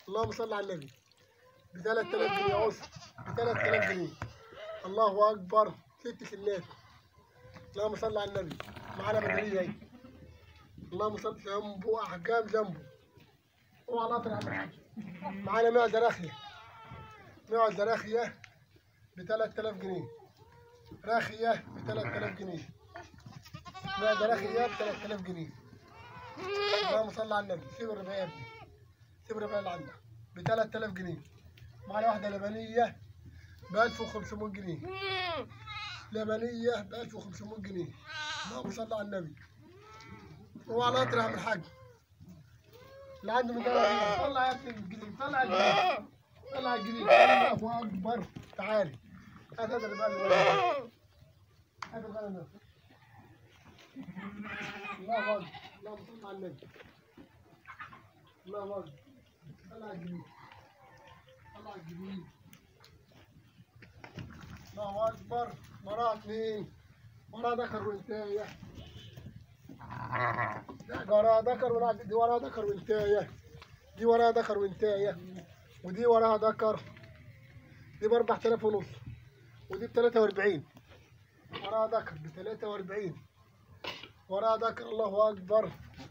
اللهم صل على النبي. ب 3000 جنيه عسر، ب 3000 جنيه. الله اكبر. 6 سنات. اللهم صل على النبي. معانا بدليه اهي. اللهم صل. جنبه احجام جنبه. اوعى ناطر يا عم الحاج. معانا معده راخيه. معده راخيه ب 3000 جنيه. راخيه ب 3000 جنيه. معده راخيه ب 3000 جنيه. اللهم صل على النبي. سيب الرباية يا ابني. سيب الرباية اللي عندك. ب 3000 جنيه. معانا واحدة لبنية ب 1500 جنيه. لبنية ب 1500 جنيه. اللهم صل على النبي. اوعى ناطر يا عم الحاج. اللي عنده من ده طلع يا ابني الجديد. طلع الجديد. طلع الجديد. الله أكبر. تعالي. هات هذا الرباية اللي هات الرباية اللي الله أكبر. اللهم صل على النبي. الله أكبر. طلع الجديد. طلع الجديد. الله أكبر. وراها 2. وراها ذكر وانتاية. وراها ذكر دي وراها ذكر وانتاية. دي وراها ذكر وانتاية. ودي وراها ذكر. دي ب 4000 ونص. ودي ب 43. وراها ذكر ب 43. وراها ذكر. الله أكبر.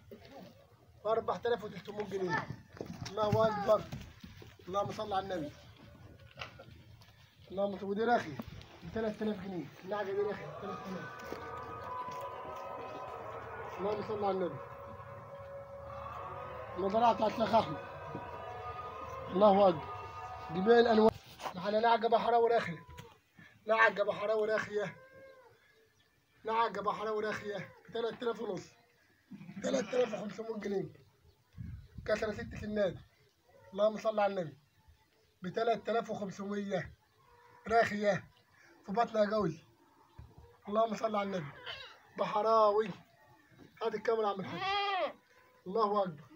4300 جنيه. الله أكبر. اللهم صل على النبي. اللهم صل. ودي راخية ب 3000 جنيه. النعجة دي راخية ب 3000. اللهم صل على النبي. المزرعة بتاعت شيخ أحمد. الله أكبر. جميع الألوان. معانا نعجة بحراوي راخية. نعجة بحراوي راخية. نعجة بحراوي راخية ب 3000 ونص. 3500 جنيه. كسرة 6 سنات. اللهم صل على النبي. ب 3500 راخية في بطنها جوز. اللهم صل على النبي. بحراوي. هات الكاميرا يا عم الحاج. الله أكبر.